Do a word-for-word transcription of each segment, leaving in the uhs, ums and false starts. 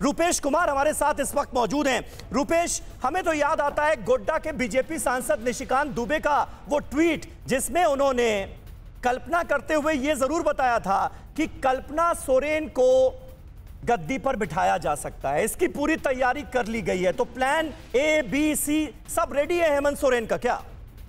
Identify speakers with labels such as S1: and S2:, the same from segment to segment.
S1: रूपेश कुमार हमारे साथ इस वक्त मौजूद हैं। रूपेश, हमें तो याद आता है गोड्डा के बीजेपी सांसद निशिकांत दुबे का वो ट्वीट जिसमें उन्होंने कल्पना करते हुए ये जरूर बताया था कि कल्पना सोरेन को गद्दी पर बिठाया जा सकता है। इसकी पूरी तैयारी कर ली गई है, तो प्लान ए बी सी सब रेडी है हेमंत सोरेन का क्या?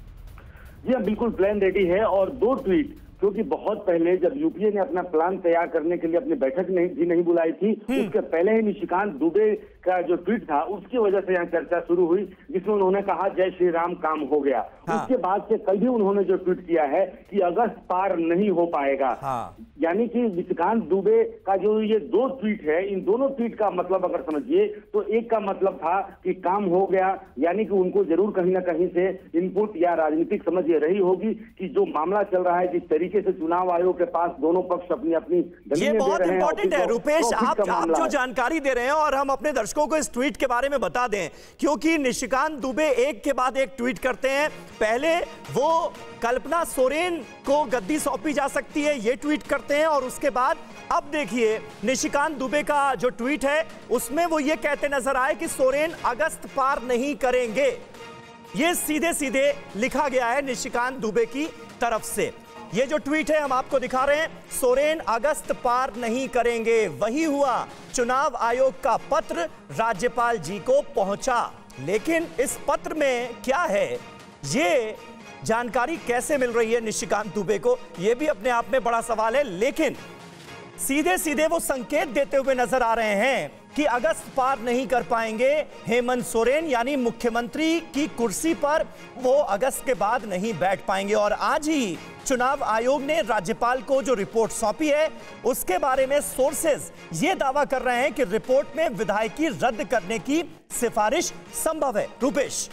S2: जी हाँ, बिल्कुल प्लान रेडी है। और दो ट्वीट क्योंकि बहुत पहले जब यूपीए ने अपना प्लान तैयार करने के लिए अपनी बैठक नहीं भी नहीं बुलाई थी, उसके पहले ही निशिकांत दुबे का जो ट्वीट था उसकी वजह से यहाँ चर्चा शुरू हुई, जिसमें उन्होंने कहा जय श्री राम काम हो गया। हाँ। उसके बाद से कल भी उन्होंने जो ट्वीट किया है कि अगस्त पार नहीं हो पाएगा। हाँ। यानी कि निशिकांत दुबे का जो ये दो ट्वीट है, इन दोनों ट्वीट का मतलब अगर समझिए तो एक का मतलब था कि काम हो गया, यानी कि उनको जरूर कहीं ना कहीं से इनपुट या राजनीतिक समझ ये रही होगी कि जो मामला चल रहा है, जिस तरीके से चुनाव आयोग के पास दोनों पक्ष अपनी अपनी
S1: ये बहुत इंपॉर्टेंट है रूपेश, आप आप जो जानकारी दे रहे हैं और हम अपने दर्शकों को इस ट्वीट के बारे में बता दें, क्योंकि निशिकांत दुबे एक के बाद एक ट्वीट करते हैं। पहले वो कल्पना सोरेन को गद्दी सौंपी जा सकती है ये ट्वीट करते हैं, और उसके बाद अब देखिए निशिकांत दुबे का जो ट्वीट है उसमें वो ये कहते नजर आए कि सोरेन अगस्त पार नहीं करेंगे। ये सीधे सीधे लिखा गया है निशिकांत दुबे की तरफ से। ये जो ट्वीट है हम आपको दिखा रहे हैं, सोरेन अगस्त पार नहीं करेंगे। वही हुआ, चुनाव आयोग का पत्र राज्यपाल जी को पहुंचा, लेकिन इस पत्र में क्या है, ये जानकारी कैसे मिल रही है निशिकांत दुबे को, यह भी अपने आप में बड़ा सवाल है। लेकिन सीधे सीधे वो संकेत देते हुए नजर आ रहे हैं कि अगस्त पार नहीं कर पाएंगे हेमंत सोरेन, यानी मुख्यमंत्री की कुर्सी पर वो अगस्त के बाद नहीं बैठ पाएंगे। और आज ही चुनाव आयोग ने राज्यपाल को जो रिपोर्ट सौंपी है उसके बारे में सोर्सेज ये दावा कर रहे हैं कि रिपोर्ट में विधायकी रद्द करने की सिफारिश संभव है। रूपेश,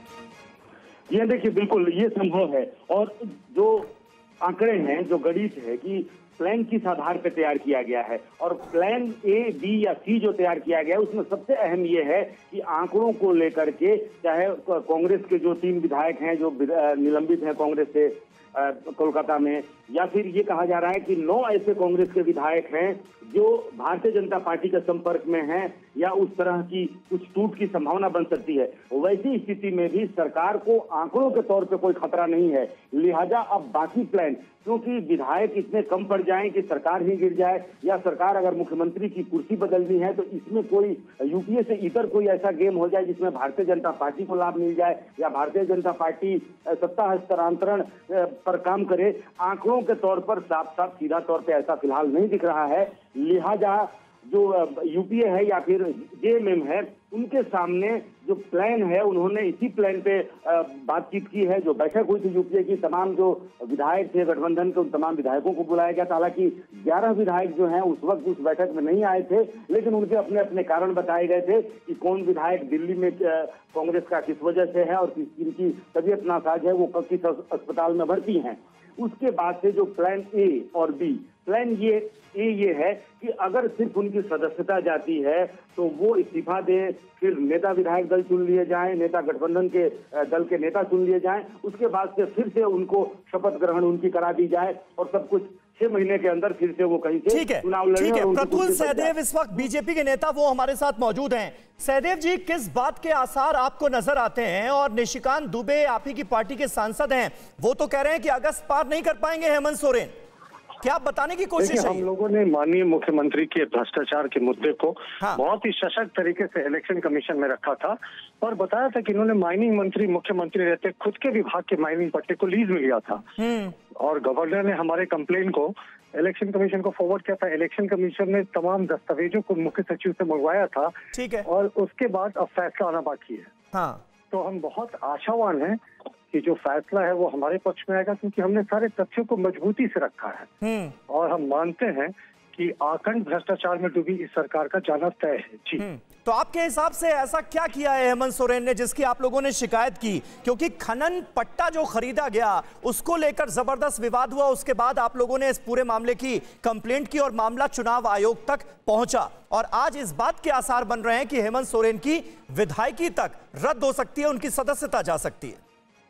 S2: ये देखिए बिल्कुल ये संभव है, और जो आंकड़े हैं, जो गणित है कि प्लान किस आधार पर तैयार किया गया है, और प्लान ए बी या सी जो तैयार किया गया है उसमें सबसे अहम ये है कि आंकड़ों को लेकर के, चाहे कांग्रेस के जो तीन विधायक हैं जो निलंबित हैं कांग्रेस से कोलकाता में, या फिर ये कहा जा रहा है कि नौ ऐसे कांग्रेस के विधायक हैं जो भारतीय जनता पार्टी के संपर्क में हैं, या उस तरह की कुछ टूट की संभावना बन सकती है। वैसी स्थिति में भी सरकार को आंकड़ों के तौर पे कोई खतरा नहीं है, लिहाजा अब बाकी प्लान, क्योंकि विधायक इतने कम पड़ जाएं कि सरकार ही गिर जाए, या सरकार अगर मुख्यमंत्री की कुर्सी बदलनी है तो इसमें कोई यूपीए से इतर कोई ऐसा गेम हो जाए जिसमें भारतीय जनता पार्टी को लाभ मिल जाए, या भारतीय जनता पार्टी सत्ता हस्तांतरण पर काम करे। आंकड़ों के तौर पर साफ साफ सीधा तौर पर ऐसा फिलहाल नहीं दिख रहा है। लिहाजा जो यूपीए है या फिर जेएमएम है, उनके सामने जो प्लान है उन्होंने इसी प्लान पे बातचीत की है। जो बैठक हुई थी यूपीए की, तमाम जो विधायक थे गठबंधन के उन तमाम विधायकों को बुलाया गया था। हालांकि ग्यारह विधायक जो हैं उस वक्त उस बैठक में नहीं आए थे, लेकिन उनके अपने अपने कारण बताए गए थे कि कौन विधायक दिल्ली में कांग्रेस का किस वजह से है और किनकी तबीयत नासाज है, वो किस अस्पताल में भर्ती हैं। उसके बाद से जो प्लान ए और बी, प्लान ये ए ये है कि अगर सिर्फ उनकी सदस्यता जाती है तो वो इस्तीफा दे, फिर नेता विधायक दल चुन लिए जाएं, नेता गठबंधन के दल के नेता चुन लिए जाएं, उसके बाद से फिर से उनको शपथ ग्रहण उनकी करा दी जाए, और सब कुछ छह महीने के अंदर फिर से वो कहीं से चुनाव लड़े।
S1: ठीक है, प्रतुल सहदेव इस वक्त बीजेपी के नेता वो हमारे साथ मौजूद हैं। सहदेव जी, किस बात के आसार आपको नजर आते हैं? और निशिकांत दुबे आप ही की पार्टी के सांसद हैं, वो तो कह रहे हैं कि अगस्त पार नहीं कर पाएंगे हेमंत सोरेन, क्या आप बताने की कोशिश है?
S3: हम लोगों ने माननीय मुख्यमंत्री के भ्रष्टाचार के मुद्दे को हाँ। बहुत ही सशक्त तरीके से इलेक्शन कमीशन में रखा था, और बताया था कि इन्होंने माइनिंग मंत्री मुख्यमंत्री रहते खुद के विभाग के माइनिंग पट्टे को लीज में लिया था, और गवर्नर ने हमारे कंप्लेन को इलेक्शन कमीशन को फॉरवर्ड किया था। इलेक्शन कमीशन ने तमाम दस्तावेजों को मुख्य सचिव से मंगवाया था, ठीक है, और उसके बाद अब फैसला आना बाकी है। हाँ। तो हम बहुत आशावान हैं कि जो फैसला है वो हमारे पक्ष में आएगा, क्योंकि हमने सारे तथ्यों को मजबूती से रखा है, और हम मानते हैं कि आखंड भ्रष्टाचार में डूबी इस सरकार का जाना तय है। जी,
S1: तो आपके हिसाब से ऐसा क्या किया है हेमंत सोरेन ने जिसकी आप लोगों ने शिकायत की? क्योंकि खनन पट्टा जो खरीदा गया उसको लेकर जबरदस्त विवाद हुआ, उसके बाद आप लोगों ने इस पूरे मामले की कंप्लेंट की और मामला चुनाव आयोग तक पहुंचा, और आज इस बात के आसार बन रहे हैं कि हेमंत सोरेन की विधायकी तक रद्द हो सकती है, उनकी सदस्यता जा सकती है।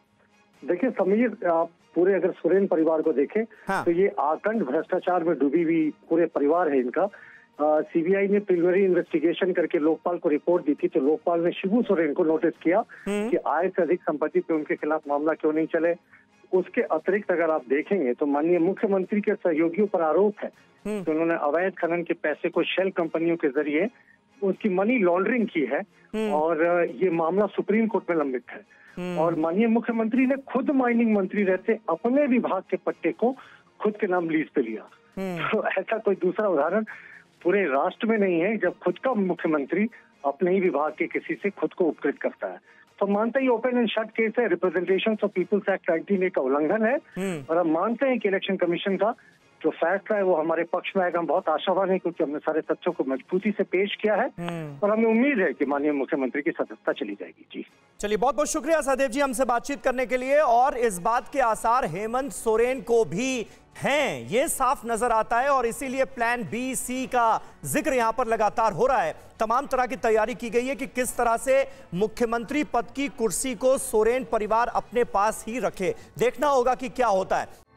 S3: देखिए समीर, आप पूरे अगर सोरेन परिवार को देखें हाँ। तो ये आखंड भ्रष्टाचार में डूबी हुई पूरे परिवार है इनका। सीबीआई ने प्रिलिमिनरी इन्वेस्टिगेशन करके लोकपाल को रिपोर्ट दी थी, तो लोकपाल ने शिबू सोरेन को नोटिस किया कि आय से अधिक संपत्ति पे उनके खिलाफ मामला क्यों नहीं चले। उसके अतिरिक्त अगर आप देखेंगे तो माननीय मुख्यमंत्री के सहयोगियों पर आरोप है कि उन्होंने अवैध खनन के पैसे को शेल कंपनियों के जरिए उसकी मनी लॉन्ड्रिंग की है, और ये मामला सुप्रीम कोर्ट में लंबित है। और माननीय मुख्यमंत्री ने खुद माइनिंग मंत्री रहते अपने विभाग के पट्टे को खुद के नाम लीज पे लिया। तो ऐसा कोई दूसरा उदाहरण पूरे राष्ट्र में नहीं है जब खुद का मुख्यमंत्री अपने ही विभाग के किसी से खुद को उपकृत करता है। तो मानते ही ओपन एंड शट केस है, representation of people's act nineteen A का उल्लंघन है, और हम मानते हैं कि इलेक्शन कमीशन का जो फैसला है वो हमारे पक्ष में आएगा। हम बहुत आशावान है क्योंकि हमने सारे तथ्यों को मजबूती से पेश किया है, और हमें उम्मीद है कि माननीय मुख्यमंत्री की सदस्यता चली जाएगी। जी
S1: चलिए, बहुत बहुत शुक्रिया सहदेव जी हमसे बातचीत करने के लिए। और इस बात के आसार हेमंत सोरेन को भी हैं, ये साफ नजर आता है, और इसीलिए प्लान बी सी का जिक्र यहां पर लगातार हो रहा है। तमाम तरह की तैयारी की गई है कि किस तरह से मुख्यमंत्री पद की कुर्सी को सोरेन परिवार अपने पास ही रखे। देखना होगा कि क्या होता है।